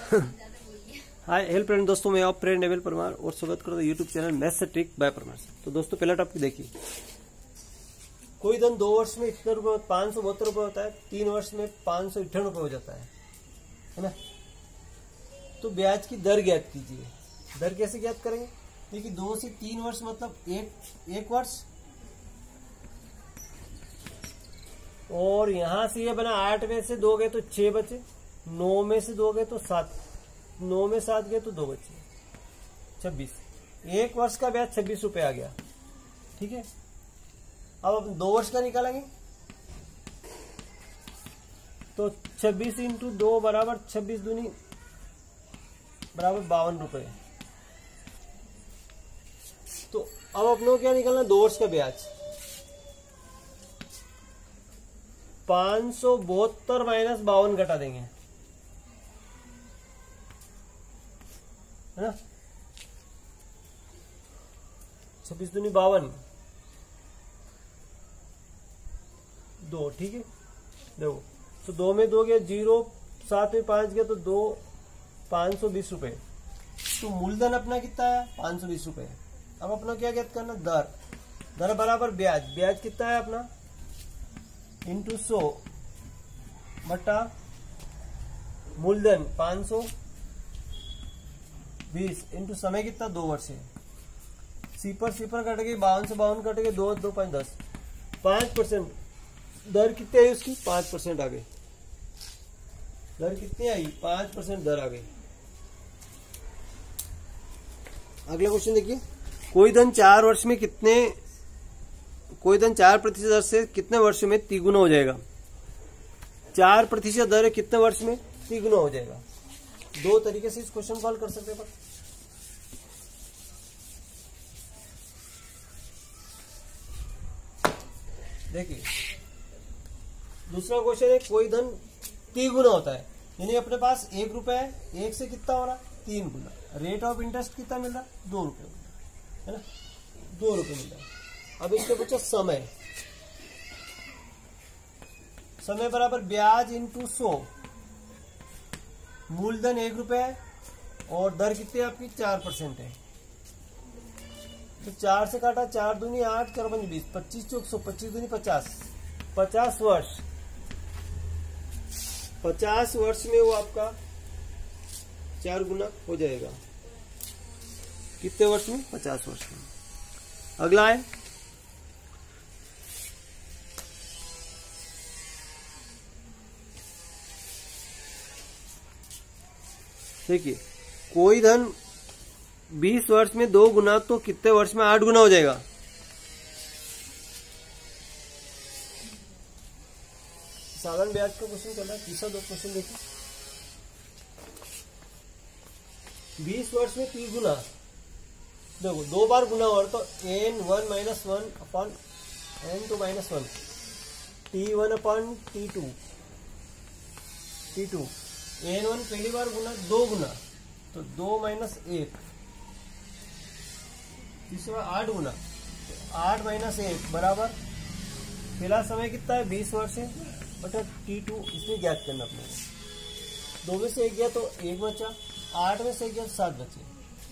हाय help friend दोस्तों, मैं आप फ्रेंड नेवल परमार और स्वागत करता हूँ यूट्यूब चैनल मैथ्स से ट्रिक बाय परमार से। तो दोस्तों पहला टॉपिक देखिए, कोई धन 2 वर्ष में कितने रुपए 572 रुपए होता है, 3 वर्ष में 558 रुपए हो जाता है ना। तो ब्याज की दर ज्ञात कीजिए। दर कैसे ज्ञात करेंगे? देखिए 2 से 3 वर्ष मतलब एक वर्ष, और यहां से ये बना 8 में से 2 गए तो 6 बचे, 9 में से 2 गए तो 7, 9 में 7 गए तो 2 बचे, 26। 1 वर्ष का ब्याज 26 रुपए आ गया। ठीक है, अब 2 वर्ष का निकालेंगे तो 26 इंटू 2 बराबर 26 दूनी बराबर 52 रुपए। तो अब अपने को क्या निकालना? 2 वर्ष का ब्याज 572 माइनस 52 घटा देंगे, है ना। 26 दूनी 52, 2। ठीक है, देखो तो 2 में 2 गया 0, 7 में 5 गया तो 2, 520 रुपए। तो मूलधन अपना कितना है? 520 रुपए। अब अपना क्या ज्ञात करना? दर। दर बराबर ब्याज। ब्याज कितना है अपना? इंटू 100 बटा मूलधन 520 इंटू समय कितना? 2 वर्ष है। सिपर कट गई, 52 से 52 कट गए, 2 2 5 10, 5%। दर कितनी आई उसकी? 5% आ गई। दर कितनी आई? 5% दर आ गई। अगला क्वेश्चन देखिए, कोई धन 4 वर्ष में कोई धन 4% दर से कितने वर्ष में तिगुना हो जाएगा? 4% दर है, कितने वर्ष में तिगुना हो जाएगा? 2 तरीके से इस क्वेश्चन को हल कर सकते हैं। देखिए दूसरा क्वेश्चन है, कोई धन 3 गुना होता है, यानी अपने पास 1 रुपए है, 1 से कितना हो रहा? 3 गुना। रेट ऑफ इंटरेस्ट कितना मिल रहा? 2 रुपए, है ना, 2 रुपए मिल रहा है। अब इसके पूछा समय। समय बराबर ब्याज इंटू 100, मूलधन 1 रुपए है और दर कितनी आपकी? 4% है। तो 4 से काटा, 4 दूनी 8, 4 पंज 20, 25 चौक 100, 25 दूनी 50, 50 वर्ष। 50 वर्ष में वो आपका 4 गुना हो जाएगा। कितने वर्ष में? 50 वर्ष में। अगला है, देखिए कोई धन 20 वर्ष में 2 गुना, तो कितने वर्ष में 8 गुना हो जाएगा? साधारण ब्याज का क्वेश्चन चल रहा है। तीसरा 2 क्वेश्चन देखिए, 20 वर्ष में 3 गुना, देखो 2 बार गुना और तो n1 minus 1 upon n2 minus 1, t1 upon t2, n1 पहली बार गुना 2 गुना तो 2 माइनस 1, तीसरी बार 8 गुना, 8 माइनस 1 बराबर पहला समय कितना है? 20 वर्ष है बटा t2, इसमें ज्ञात करना अपने। 2 में से 1 गया तो 1 बचा, 8 में से 1 गया तो 7 बचे।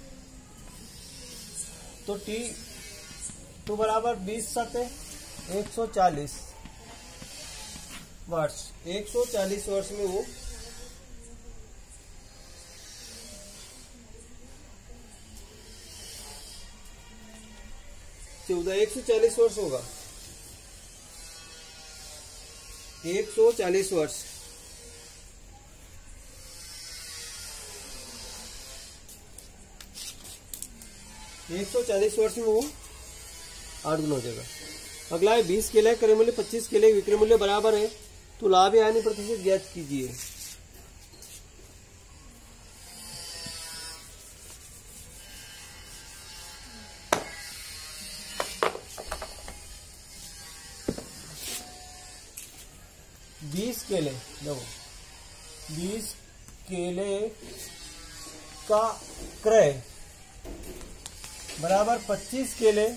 तो t2 बराबर 20 7 140 वर्ष। 140 वर्ष में वो चौदह 140 वर्ष होगा। 140 वर्ष। वर्ष में वो 8 गुना हो जाएगा। अगला है 20 केले क्रय मूल्य 25 केले विक्रय मूल्य बराबर है, तो लाभ या हानि प्रतिशत ज्ञात कीजिए। केले, देखो 20 केले का क्रय बराबर 25 केले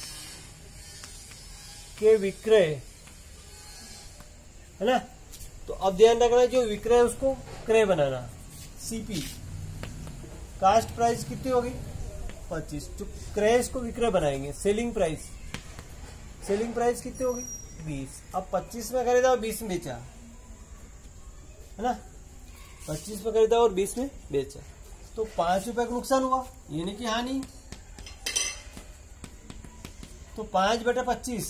के विक्रय, है ना। तो तो अब ध्यान रखना, जो विक्रय है उसको क्रय बनाना। सीपी कास्ट प्राइस कितनी होगी 25, जो क्रय इसको विक्रय बनाएंगे। सेलिंग प्राइस कितनी होगी 20। अब 25 में खरीदा और 20 में बेचा, है ना, 25 में खरीदा और 20 में बेचा, तो 5 रुपए का नुकसान हुआ, यानी कि हानि। तो 5/25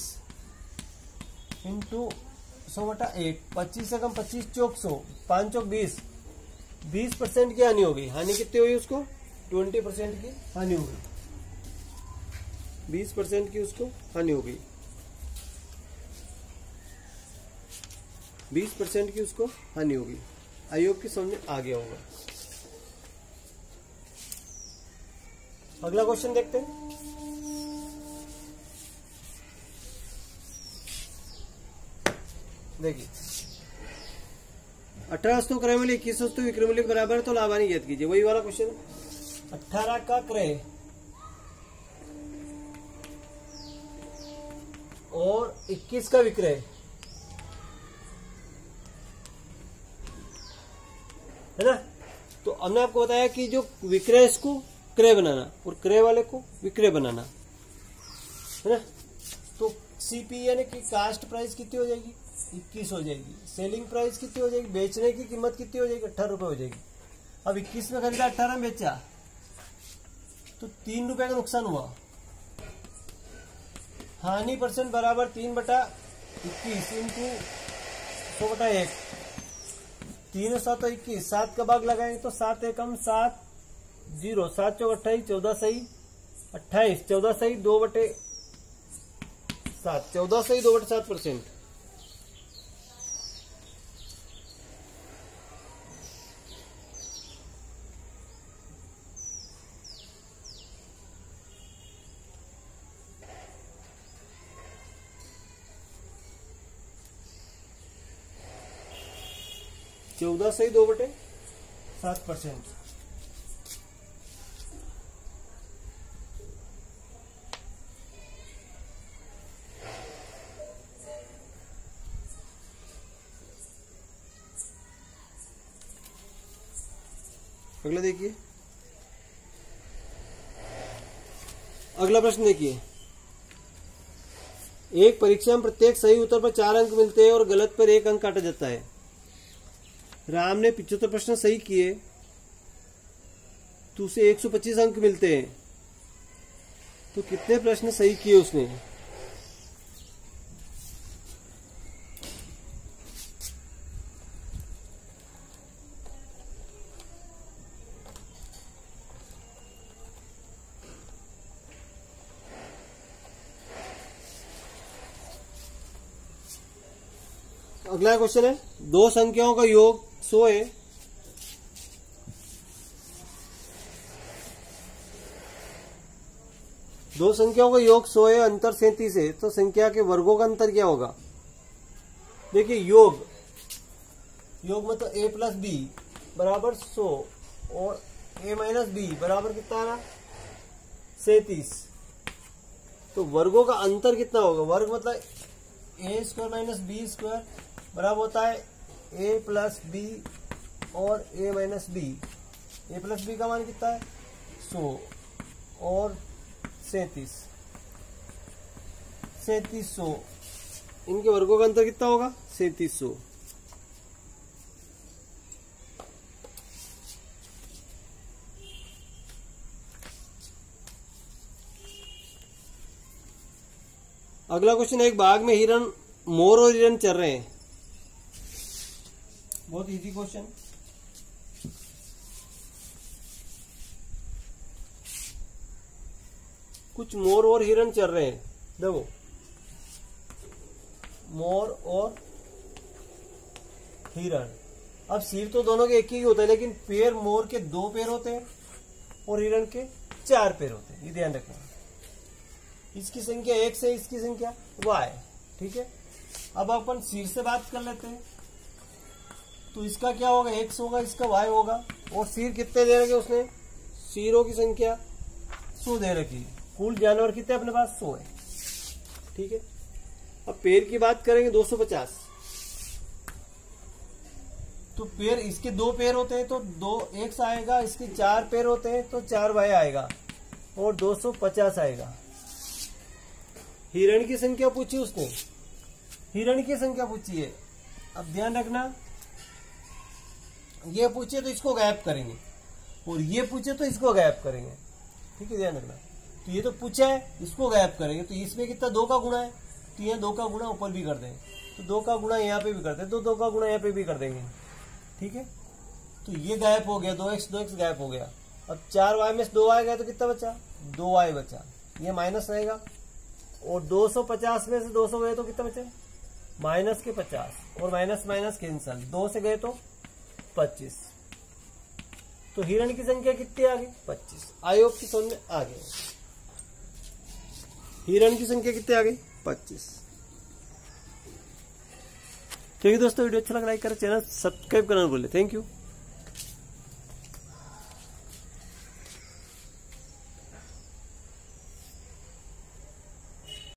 इंटू 100/8, 25 से कम 25 चौक 100, 5 चौक 20, 20% की हानि हो गई। हानि कितनी हुई उसको 20% की हानि हो गई, 20% की उसको हानि हो गई, 20% की उसको हानि होगी। आई होप की समझ में आ गया होगा। अगला क्वेश्चन देखते हैं। देखिए 18 वस्तु क्रय मूल्य 21 वस्तु विक्रय मूल्य के बराबर है, तो लाभ हानि ज्ञात कीजिए। वही वाला क्वेश्चन, 18 का क्रय और 21 का विक्रय, है ना। तो हमने आपको बताया कि जो विक्रय इसको क्रय बनाना और क्रय वाले को विक्रय बनाना, है ना। तो सीपी यानी कि कास्ट प्राइस कितनी हो जाएगी 21 हो जाएगी। सेलिंग प्राइस कितनी हो जाएगी, बेचने की कीमत कितनी हो जाएगी 18 रुपए हो जाएगी। अब 21 में खरीदा 18 में बेचा, तो 3 रुपए का नुकसान हुआ। हानि % बराबर 3/21 इंटू 100/1, 3 7 21, 7 का भाग लगाएंगे तो 7 एकम 7, 0, 7 चौक 28, 14 सही 28, 14 सही 2/7, 14 सही 2/7%। चौदह सही 2/7%। अगला देखिए, अगला प्रश्न देखिए। एक परीक्षा में प्रत्येक सही उत्तर पर 4 अंक मिलते हैं और गलत पर 1 अंक काटा जाता है। राम ने 75 प्रश्न सही किए तो उसे 125 अंक मिलते हैं, तो कितने प्रश्न सही किए उसने। अगला क्वेश्चन है, दो संख्याओं का योग 100 है, दो संख्याओं का योग 100 है, अंतर 37 है, तो संख्या के वर्गों का अंतर क्या होगा। देखिए योग मतलब a प्लस बी बराबर 100 और a माइनस बी बराबर कितना आ रहा 37, तो वर्गों का अंतर कितना होगा। वर्ग मतलब a square minus B square बराबर होता है a प्लस बी और a minus B. a plus B का मान कितना है 100 और 3700, इनके वर्गों का अंतर कितना होगा 3700। अगला क्वेश्चन है, एक बाग में हिरन, मोर और हिरन चल रहे हैं। बहुत इजी क्वेश्चन। कुछ मोर और हिरन चल रहे हैं, देखो मोर और हिरन। अब सिर तो दोनों के एक ही होता है, लेकिन पैर मोर के 2 पैर होते हैं और हिरन के 4 पैर होते हैं, ये ध्यान रखना। इसकी संख्या x है, इसकी संख्या y, ठीक है। अब अपन सिर से बात कर लेते हैं, तो इसका क्या होगा x होगा, इसका y होगा, और सिर कितने दे रखे उसने, सिरों की संख्या 100 दे रखी। कुल जानवर कितने अपने पास 100 है, ठीक है। अब पैर की बात करेंगे 250, तो पेयर, इसके 2 पेयर होते हैं तो 2 एक्स आएगा, इसके 4 पेयर होते हैं तो 4 वाई आएगा और 250 आएगा। हिरण की संख्या पूछी उसने, हिरण की संख्या पूछी है। अब ध्यान रखना, ये पूछे तो इसको गायब करेंगे और ये पूछे तो इसको गायब करेंगे, ठीक है, ध्यान रखना। तो ये तो पूछा है, इसको गायब करेंगे तो इसमें कितना 2 का गुणा है, तो यहाँ 2 का गुणा ऊपर भी कर दें, तो 2 का गुणा यहाँ पे भी करते हैं, तो 2 का गुणा यहाँ पे भी कर देंगे, ठीक है। तो ये गायब हो गया, 2x गायब हो गया। अब 4y में से 2y गया तो कितना बचा, 2y बचा, ये माइनस रहेगा। और 250 में से 200 गए तो कितना बचे, माइनस के 50, और माइनस माइनस कैंसल, 2 से गए तो 25। तो हिरण की संख्या कितनी आ गई, 25। आई होप की समझ में आ गई। हिरण की संख्या कितनी आ गई, 25। ठीक है दोस्तों, वीडियो अच्छा लगा लाइक करें, चैनल सब्सक्राइब करना भूलें। Thank you.